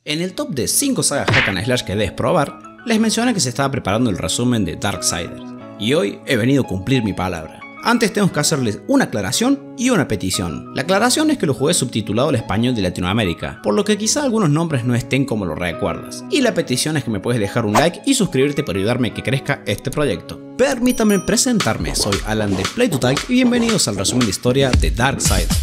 En el top de 5 sagas hack and slash que debes probar, les mencioné que se estaba preparando el resumen de Darksiders, y hoy he venido a cumplir mi palabra. Antes tengo que hacerles una aclaración y una petición. La aclaración es que lo jugué subtitulado al español de Latinoamérica, por lo que quizá algunos nombres no estén como lo recuerdas. Y la petición es que me puedes dejar un like y suscribirte para ayudarme a que crezca este proyecto. Permítanme presentarme, soy Alan de Play2Type y bienvenidos al resumen de historia de Darksiders.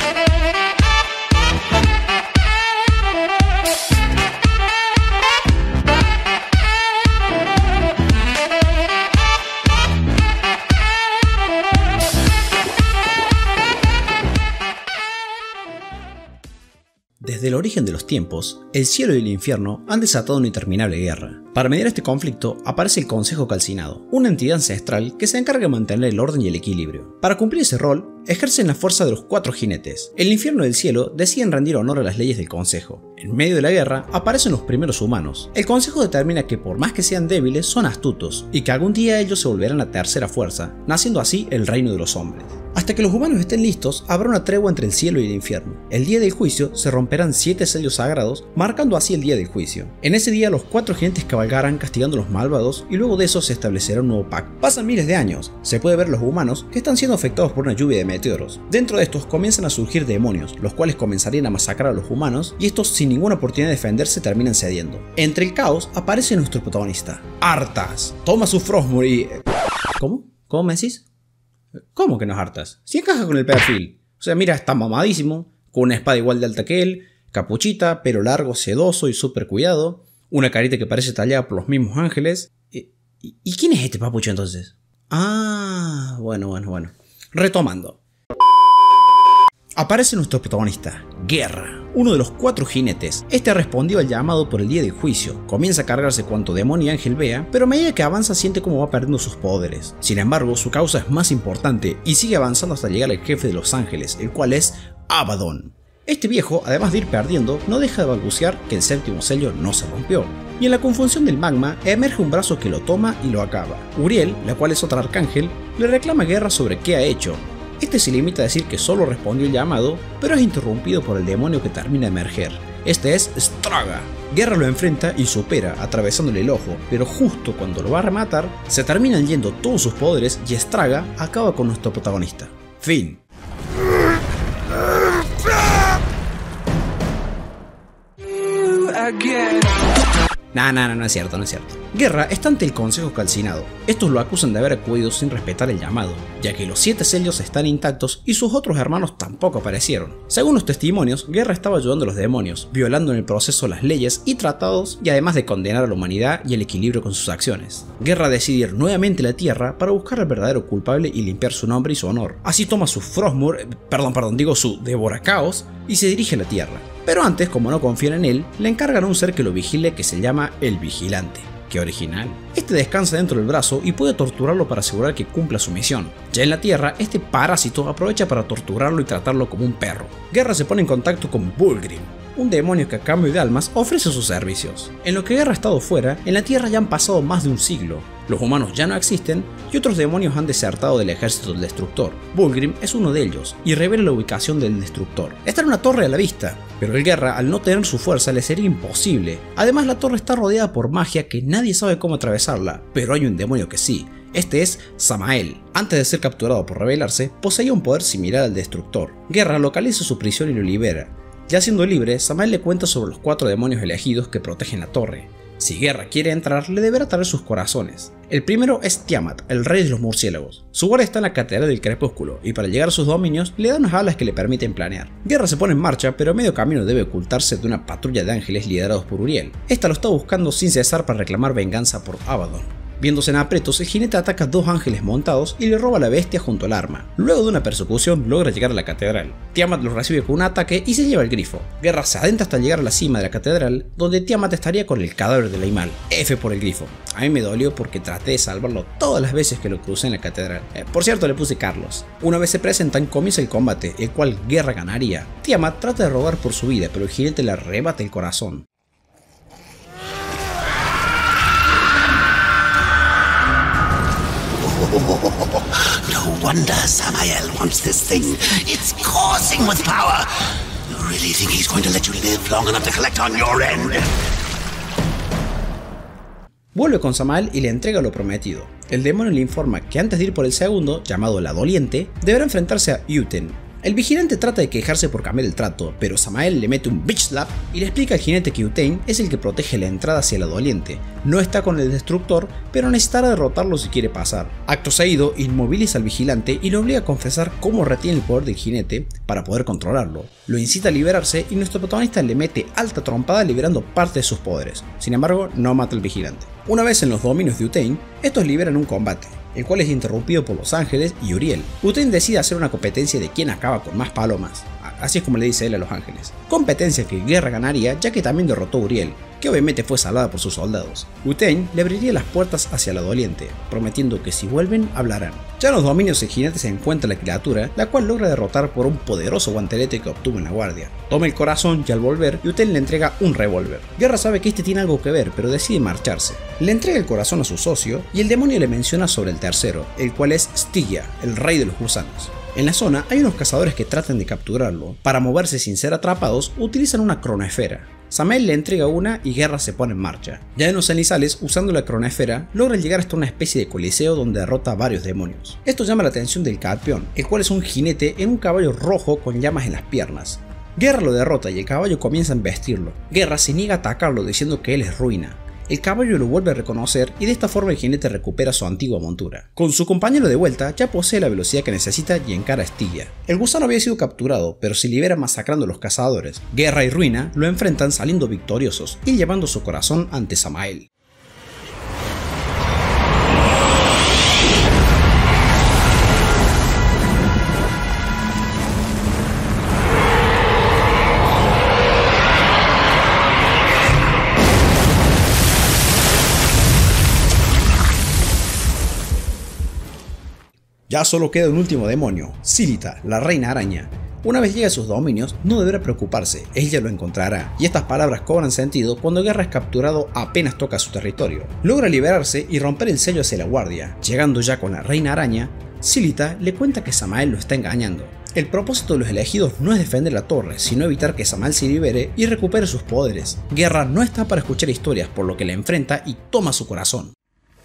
Desde el origen de los tiempos, el cielo y el infierno han desatado una interminable guerra. Para mediar este conflicto, aparece el Consejo Calcinado, una entidad ancestral que se encarga de mantener el orden y el equilibrio. Para cumplir ese rol, ejercen la fuerza de los 4 jinetes. El infierno y el cielo deciden rendir honor a las leyes del Consejo. En medio de la guerra, aparecen los primeros humanos. El Consejo determina que por más que sean débiles, son astutos, y que algún día ellos se volverán la tercera fuerza, naciendo así el reino de los hombres. Hasta que los humanos estén listos, habrá una tregua entre el cielo y el infierno. El día del juicio se romperán 7 sellos sagrados, marcando así el día del juicio. En ese día los 4 jinetes cabalgarán castigando a los malvados y luego de eso se establecerá un nuevo pacto. Pasan miles de años, se puede ver los humanos que están siendo afectados por una lluvia de meteoros. Dentro de estos comienzan a surgir demonios, los cuales comenzarían a masacrar a los humanos y estos sin ninguna oportunidad de defenderse terminan cediendo. Entre el caos aparece nuestro protagonista, Arthas. Toma su Frostmourne y... ¿Cómo? ¿Cómo me decís? ¿Cómo que no es Arthas? Si encaja con el perfil. O sea, mira, está mamadísimo, con una espada igual de alta que él, capuchita, pelo largo, sedoso y súper cuidado, una carita que parece tallada por los mismos ángeles. ¿Y quién es este papucho entonces? Ah, bueno. Retomando. Aparece nuestro protagonista, Guerra, uno de los 4 jinetes. Este ha respondido al llamado por el día del juicio, comienza a cargarse cuanto demonio y ángel vea, pero a medida que avanza siente cómo va perdiendo sus poderes. Sin embargo, su causa es más importante y sigue avanzando hasta llegar al jefe de los ángeles, el cual es Abaddon. Este viejo, además de ir perdiendo, no deja de balbucear que el séptimo sello no se rompió. Y en la confusión del magma, emerge un brazo que lo toma y lo acaba. Uriel, la cual es otra arcángel, le reclama a Guerra sobre qué ha hecho. Este se limita a decir que solo respondió el llamado, pero es interrumpido por el demonio que termina de emerger. Este es Straga. Guerra lo enfrenta y supera, atravesándole el ojo, pero justo cuando lo va a rematar, se terminan yendo todos sus poderes y Straga acaba con nuestro protagonista. Fin. No es cierto. Guerra está ante el Consejo Calcinado. Estos lo acusan de haber acudido sin respetar el llamado, ya que los 7 sellos están intactos y sus otros hermanos tampoco aparecieron. Según los testimonios, Guerra estaba ayudando a los demonios, violando en el proceso las leyes y tratados, y además de condenar a la humanidad y el equilibrio con sus acciones. Guerra decide ir nuevamente a la Tierra para buscar al verdadero culpable y limpiar su nombre y su honor. Así toma su Frostmourne, su Devoracaos, y se dirige a la Tierra. Pero antes, como no confían en él, le encargan a un ser que lo vigile que se llama el Vigilante. ¡Qué original! Este descansa dentro del brazo y puede torturarlo para asegurar que cumpla su misión. Ya en la Tierra, este parásito aprovecha para torturarlo y tratarlo como un perro. Guerra se pone en contacto con Vulgrim, un demonio que a cambio de almas ofrece sus servicios. En lo que Guerra ha estado fuera, en la Tierra ya han pasado más de un siglo. Los humanos ya no existen y otros demonios han desertado del ejército del Destructor. Vulgrim es uno de ellos y revela la ubicación del Destructor. Está en una torre a la vista, pero el Guerra, al no tener su fuerza, le sería imposible. Además, la torre está rodeada por magia que nadie sabe cómo atravesarla, pero hay un demonio que sí. Este es Samael. Antes de ser capturado por rebelarse, poseía un poder similar al Destructor. Guerra localiza su prisión y lo libera. Ya siendo libre, Samael le cuenta sobre los 4 demonios elegidos que protegen la torre. Si Guerra quiere entrar, le deberá traer sus corazones. El primero es Tiamat, el rey de los murciélagos. Su guardia está en la Catedral del Crepúsculo, y para llegar a sus dominios, le da unas alas que le permiten planear. Guerra se pone en marcha, pero a medio camino debe ocultarse de una patrulla de ángeles liderados por Uriel. Esta lo está buscando sin cesar para reclamar venganza por Abaddon. Viéndose en aprietos, el jinete ataca a 2 ángeles montados y le roba a la bestia junto al arma. Luego de una persecución, logra llegar a la catedral. Tiamat lo recibe con un ataque y se lleva el grifo. Guerra se adentra hasta llegar a la cima de la catedral, donde Tiamat estaría con el cadáver de Leimal. F por el grifo. A mí me dolió porque traté de salvarlo todas las veces que lo crucé en la catedral. Por cierto, le puse Carlos. Una vez se presentan, comienza el combate, el cual Guerra ganaría. Tiamat trata de robar por su vida, pero el jinete le arrebata el corazón. No wonder Samael wants this thing. It's coursing with power. really think he's going to let you live long enough to collect on your end? Vuelve con Samael y le entrega lo prometido. El demonio le informa que antes de ir por el segundo, llamado la Doliente, deberá enfrentarse a Uten. El vigilante trata de quejarse por cambiar el trato, pero Samael le mete un bitch slap y le explica al jinete que Uten es el que protege la entrada hacia la Doliente. No está con el destructor, pero necesitará derrotarlo si quiere pasar. Acto seguido, inmoviliza al vigilante y lo obliga a confesar cómo retiene el poder del jinete para poder controlarlo. Lo incita a liberarse y nuestro protagonista le mete alta trompada liberando parte de sus poderes. Sin embargo, no mata al vigilante. Una vez en los dominios de Uten, estos liberan un combate, el cual es interrumpido por los ángeles y Uriel. Uten decide hacer una competencia de quién acaba con más palomas, así es como le dice él a los ángeles. Competencia que Guerra ganaría ya que también derrotó a Uriel, que obviamente fue salvada por sus soldados. Uten le abriría las puertas hacia la Doliente, prometiendo que si vuelven hablarán. Ya en los dominios el jinete se encuentra la criatura, la cual logra derrotar por un poderoso guantelete que obtuvo en la guardia. Toma el corazón y al volver, Uten le entrega un revólver. Guerra sabe que este tiene algo que ver, pero decide marcharse. Le entrega el corazón a su socio y el demonio le menciona sobre el tercero, el cual es Stygia, el rey de los gusanos. En la zona hay unos cazadores que tratan de capturarlo. Para moverse sin ser atrapados, utilizan una cronoesfera. Samael le entrega una y Guerra se pone en marcha. Ya en los cenizales, usando la cronoesfera, logra llegar hasta una especie de coliseo donde derrota a varios demonios. Esto llama la atención del Carpión, el cual es un jinete en un caballo rojo con llamas en las piernas. Guerra lo derrota y el caballo comienza a embestirlo. Guerra se niega a atacarlo diciendo que él es Ruina. El caballo lo vuelve a reconocer y de esta forma el jinete recupera su antigua montura. Con su compañero de vuelta ya posee la velocidad que necesita y encara a Stygia. El gusano había sido capturado, pero se libera masacrando a los cazadores. Guerra y Ruina lo enfrentan saliendo victoriosos y llevando su corazón ante Samael. Ya solo queda un último demonio, Silita, la reina araña. Una vez llegue a sus dominios, no deberá preocuparse, ella lo encontrará, y estas palabras cobran sentido cuando Guerra es capturado apenas toca su territorio. Logra liberarse y romper el sello hacia la guardia. Llegando ya con la reina araña, Silita le cuenta que Samael lo está engañando. El propósito de los elegidos no es defender la torre, sino evitar que Samael se libere y recupere sus poderes. Guerra no está para escuchar historias, por lo que la enfrenta y toma su corazón.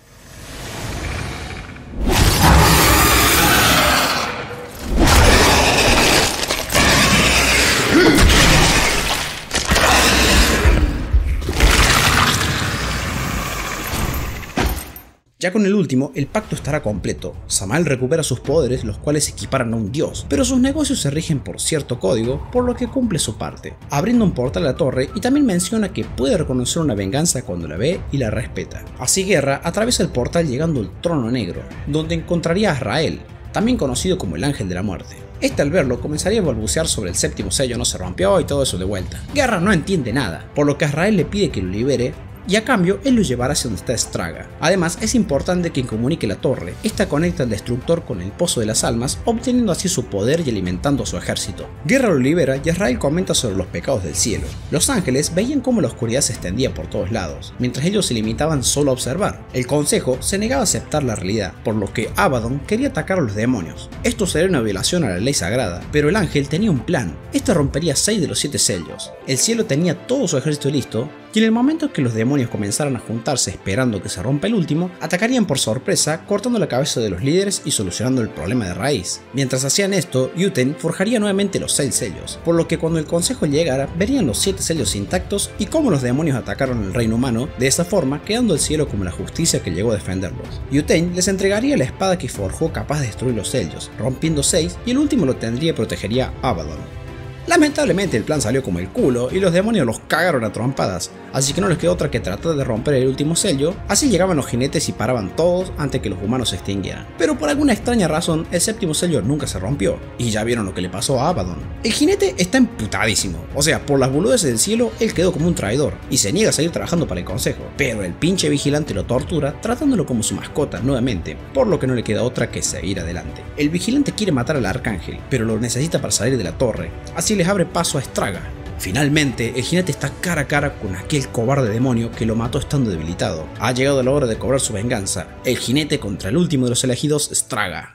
Ya con el último, el pacto estará completo. Samael recupera sus poderes, los cuales se equiparan a un dios, pero sus negocios se rigen por cierto código, por lo que cumple su parte, abriendo un portal a la torre y también menciona que puede reconocer una venganza cuando la ve y la respeta. Así Guerra atraviesa el portal llegando al trono negro, donde encontraría a Azrael, también conocido como el ángel de la muerte. Este al verlo comenzaría a balbucear sobre el séptimo sello no se rompió y todo eso de vuelta. Guerra no entiende nada, por lo que Azrael le pide que lo libere y a cambio él lo llevará hacia donde está Straga. Además es importante que comunique la torre, esta conecta al destructor con el pozo de las almas, obteniendo así su poder y alimentando a su ejército. Guerra lo libera y Azrael comenta sobre los pecados del cielo. Los ángeles veían cómo la oscuridad se extendía por todos lados, mientras ellos se limitaban solo a observar. El consejo se negaba a aceptar la realidad, por lo que Abaddon quería atacar a los demonios. Esto sería una violación a la ley sagrada, pero el ángel tenía un plan. Este rompería 6 de los 7 sellos. El cielo tenía todo su ejército listo, y en el momento que los demonios comenzaran a juntarse esperando que se rompa el último, atacarían por sorpresa, cortando la cabeza de los líderes y solucionando el problema de raíz. Mientras hacían esto, Uten forjaría nuevamente los 6 sellos, por lo que cuando el consejo llegara, verían los 7 sellos intactos y cómo los demonios atacaron el reino humano, de esa forma quedando el cielo como la justicia que llegó a defenderlos. Uten les entregaría la espada que forjó capaz de destruir los sellos, rompiendo 6, y el último lo tendría y protegería a Abaddon. Lamentablemente el plan salió como el culo y los demonios los cagaron a trompadas, así que no les quedó otra que tratar de romper el último sello. Así llegaban los jinetes y paraban todos antes que los humanos se extinguieran. Pero por alguna extraña razón el séptimo sello nunca se rompió, y ya vieron lo que le pasó a Abaddon. El jinete está emputadísimo, o sea, por las boludeces del cielo él quedó como un traidor y se niega a seguir trabajando para el consejo, pero el pinche vigilante lo tortura tratándolo como su mascota nuevamente, por lo que no le queda otra que seguir adelante. El vigilante quiere matar al arcángel, pero lo necesita para salir de la torre, así les abre paso a Straga. Finalmente, el jinete está cara a cara con aquel cobarde demonio que lo mató estando debilitado. Ha llegado la hora de cobrar su venganza, el jinete contra el último de los elegidos, Straga.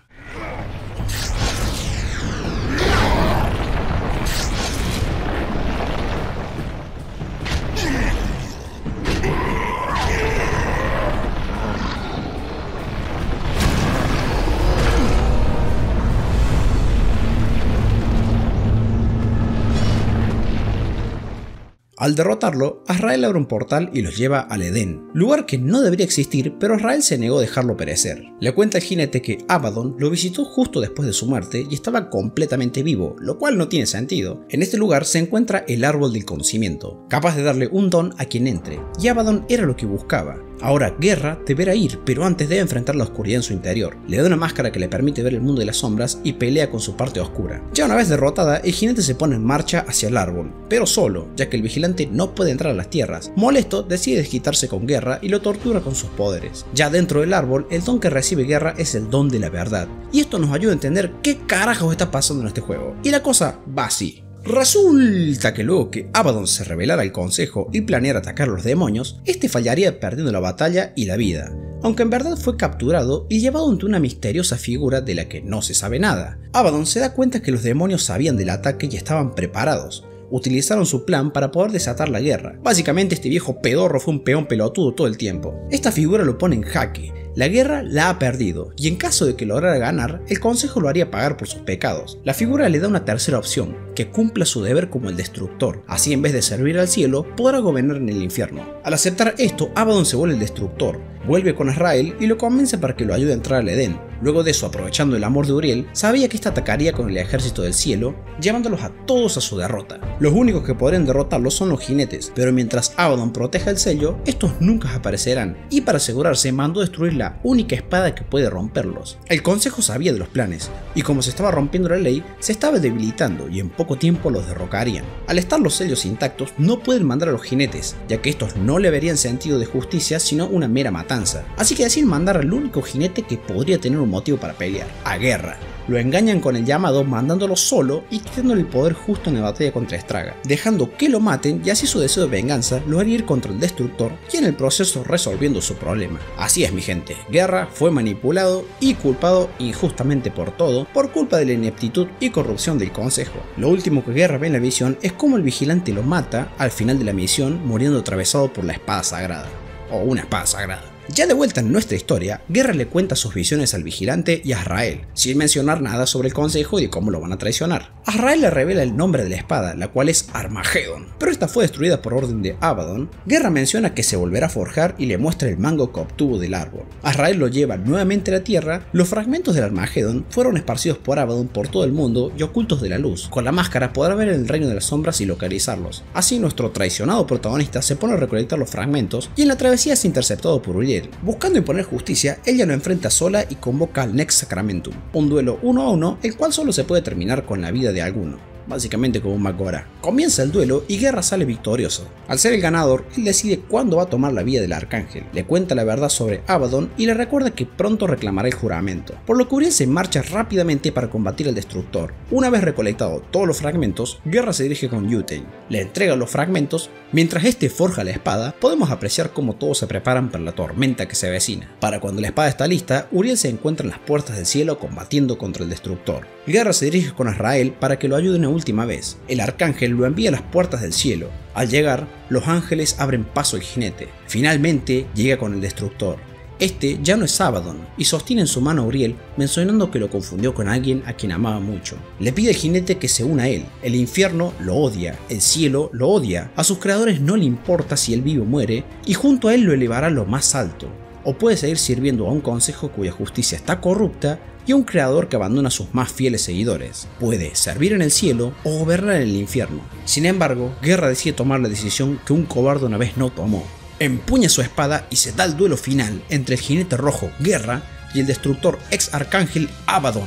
Al derrotarlo, Azrael abre un portal y los lleva al Edén, lugar que no debería existir, pero Azrael se negó a dejarlo perecer. Le cuenta al jinete que Abaddon lo visitó justo después de su muerte y estaba completamente vivo, lo cual no tiene sentido. En este lugar se encuentra el árbol del conocimiento, capaz de darle un don a quien entre, y Abaddon era lo que buscaba. Ahora Guerra deberá ir, pero antes debe enfrentar la oscuridad en su interior. Le da una máscara que le permite ver el mundo de las sombras y pelea con su parte oscura. Ya una vez derrotada, el jinete se pone en marcha hacia el árbol, pero solo, ya que el vigilante no puede entrar a las tierras. Molesto, decide desquitarse con Guerra y lo tortura con sus poderes. Ya dentro del árbol, el don que recibe Guerra es el don de la verdad, y esto nos ayuda a entender qué carajos está pasando en este juego. Y la cosa va así. Resulta que luego que Abaddon se rebelara al consejo y planeara atacar a los demonios, este fallaría perdiendo la batalla y la vida, aunque en verdad fue capturado y llevado ante una misteriosa figura de la que no se sabe nada. Abaddon se da cuenta que los demonios sabían del ataque y estaban preparados. Utilizaron su plan para poder desatar la guerra. Básicamente este viejo pedorro fue un peón pelotudo todo el tiempo. Esta figura lo pone en jaque. La guerra la ha perdido, y en caso de que lograra ganar, el consejo lo haría pagar por sus pecados. La figura le da una tercera opción, que cumpla su deber como el destructor. Así, en vez de servir al cielo, podrá gobernar en el infierno. Al aceptar esto, Abaddon se vuelve el destructor, vuelve con Azrael y lo convence para que lo ayude a entrar al Edén. Luego de eso, aprovechando el amor de Uriel, sabía que ésta atacaría con el ejército del cielo, llevándolos a todos a su derrota. Los únicos que podrían derrotarlos son los jinetes, pero mientras Abaddon proteja el sello, estos nunca aparecerán, y para asegurarse mandó destruir la única espada que puede romperlos. El consejo sabía de los planes, y como se estaba rompiendo la ley, se estaba debilitando y en poco tiempo los derrocarían. Al estar los sellos intactos, no pueden mandar a los jinetes, ya que estos no le verían sentido de justicia sino una mera matanza. Así que deciden mandar al único jinete que podría tener un motivo para pelear, a Guerra. Lo engañan con el llamado mandándolo solo y quitándole el poder justo en la batalla contra Estraga, dejando que lo maten, y así su deseo de venganza lo haría ir contra el destructor y en el proceso resolviendo su problema. Así es, mi gente, Guerra fue manipulado y culpado injustamente por todo por culpa de la ineptitud y corrupción del consejo. Lo último que Guerra ve en la visión es cómo el vigilante lo mata al final de la misión, muriendo atravesado por la espada sagrada, o una espada sagrada. Ya de vuelta en nuestra historia, Guerra le cuenta sus visiones al vigilante y a Azrael, sin mencionar nada sobre el consejo y de cómo lo van a traicionar. Azrael le revela el nombre de la espada, la cual es Armageddon, pero esta fue destruida por orden de Abaddon. Guerra menciona que se volverá a forjar y le muestra el mango que obtuvo del árbol. Azrael lo lleva nuevamente a la tierra. Los fragmentos del Armageddon fueron esparcidos por Abaddon por todo el mundo y ocultos de la luz. Con la máscara podrá ver el reino de las sombras y localizarlos. Así nuestro traicionado protagonista se pone a recolectar los fragmentos y en la travesía es interceptado por Uriel. Buscando imponer justicia, ella lo enfrenta sola y convoca al Nex Sacramentum, un duelo 1 a 1, el cual solo se puede terminar con la vida de alguno, básicamente como un Magora. Comienza el duelo y Guerra sale victorioso. Al ser el ganador, él decide cuándo va a tomar la vida del arcángel, le cuenta la verdad sobre Abaddon y le recuerda que pronto reclamará el juramento, por lo que Uriel se marcha rápidamente para combatir al destructor. Una vez recolectado todos los fragmentos, Guerra se dirige con Yutain, le entrega los fragmentos. Mientras este forja la espada, podemos apreciar cómo todos se preparan para la tormenta que se avecina. Para cuando la espada está lista, Uriel se encuentra en las puertas del cielo combatiendo contra el destructor. Guerra se dirige con Azrael para que lo ayude una última vez. El arcángel lo envía a las puertas del cielo. Al llegar, los ángeles abren paso al jinete. Finalmente llega con el destructor. Este ya no es Abaddon y sostiene en su mano a Uriel, mencionando que lo confundió con alguien a quien amaba mucho. Le pide al jinete que se una a él. El infierno lo odia, el cielo lo odia, a sus creadores no le importa si él vive o muere, y junto a él lo elevará a lo más alto. O puede seguir sirviendo a un consejo cuya justicia está corrupta y a un creador que abandona a sus más fieles seguidores. Puede servir en el cielo o gobernar en el infierno. Sin embargo, Guerra decide tomar la decisión que un cobarde una vez no tomó. Empuña su espada y se da el duelo final entre el jinete rojo Guerra y el destructor ex arcángel Abaddon.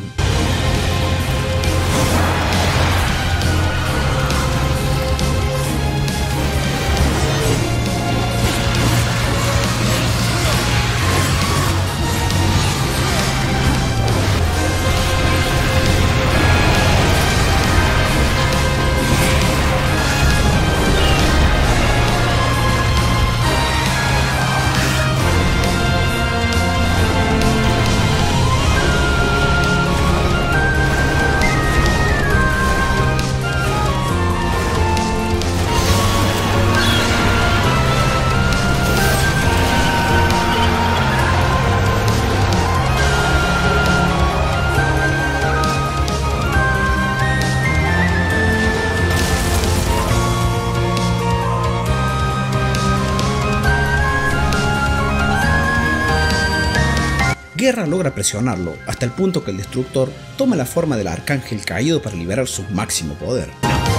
Guerra logra presionarlo hasta el punto que el destructor toma la forma del arcángel caído para liberar su máximo poder.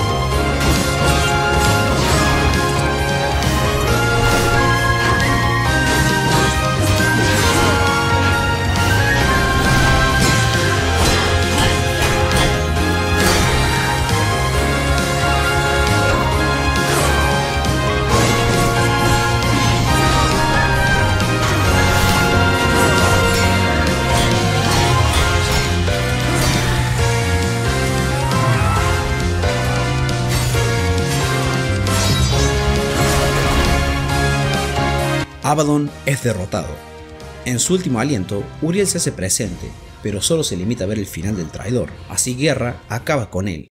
Abaddon es derrotado. En su último aliento, Uriel se hace presente, pero solo se limita a ver el final del traidor, así Guerra acaba con él.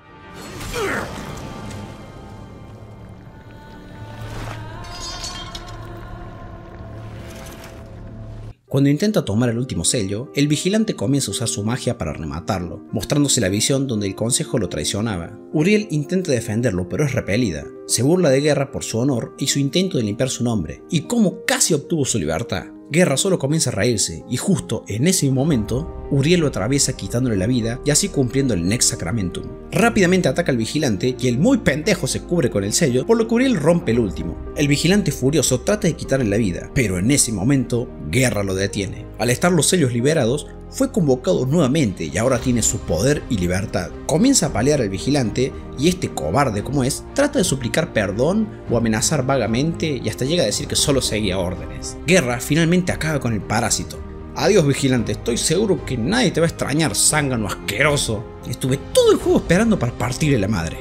Cuando intenta tomar el último sello, el vigilante comienza a usar su magia para rematarlo, mostrándose la visión donde el consejo lo traicionaba. Uriel intenta defenderlo, pero es repelida. Se burla de Guerra por su honor y su intento de limpiar su nombre, y cómo casi obtuvo su libertad. Guerra solo comienza a reírse, y justo en ese momento, Uriel lo atraviesa quitándole la vida y así cumpliendo el Nex Sacramentum. Rápidamente ataca al vigilante y el muy pendejo se cubre con el sello, por lo que Uriel rompe el último. El vigilante furioso trata de quitarle la vida, pero en ese momento, Guerra lo detiene. Al estar los sellos liberados, fue convocado nuevamente y ahora tiene su poder y libertad. Comienza a palear al vigilante y este, cobarde como es, trata de suplicar perdón o amenazar vagamente y hasta llega a decir que solo seguía órdenes. Guerra finalmente acaba con el parásito. Adiós vigilante, estoy seguro que nadie te va a extrañar, zángano asqueroso. Estuve todo el juego esperando para partirle la madre.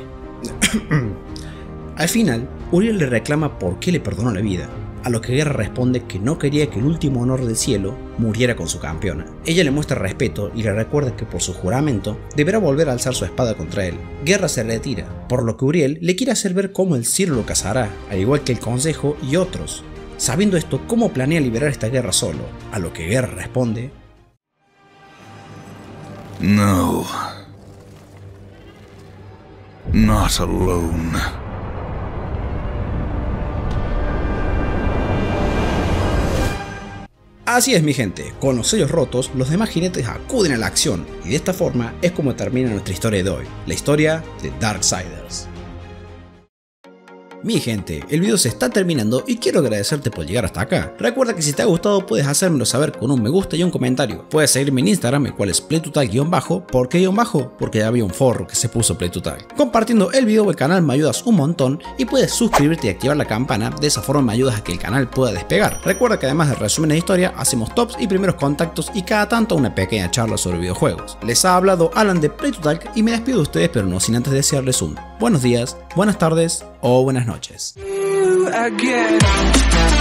Al final, Uriel le reclama por qué le perdonó la vida, a lo que Guerra responde que no quería que el último honor del cielo muriera con su campeona. Ella le muestra respeto y le recuerda que por su juramento deberá volver a alzar su espada contra él. Guerra se retira, por lo que Uriel le quiere hacer ver cómo el cielo lo cazará, al igual que el consejo y otros. Sabiendo esto, ¿cómo planea liberar esta guerra solo? A lo que Guerra responde: No. Not alone. Así es mi gente, con los sellos rotos, los demás jinetes acuden a la acción, y de esta forma es como termina nuestra historia de hoy, la historia de Darksiders. Mi gente, el video se está terminando y quiero agradecerte por llegar hasta acá. Recuerda que si te ha gustado puedes hacérmelo saber con un me gusta y un comentario. Puedes seguirme en Instagram, el cual es playtotal_. ¿Por qué _? Porque ya había un forro que se puso playtotal. Compartiendo el video o el canal me ayudas un montón y puedes suscribirte y activar la campana, de esa forma me ayudas a que el canal pueda despegar. Recuerda que además de resúmenes de historia, hacemos tops y primeros contactos y cada tanto una pequeña charla sobre videojuegos. Les ha hablado Alan de Playtotal y me despido de ustedes, pero no sin antes desearles un buenos días, buenas tardes o buenas noches. Again.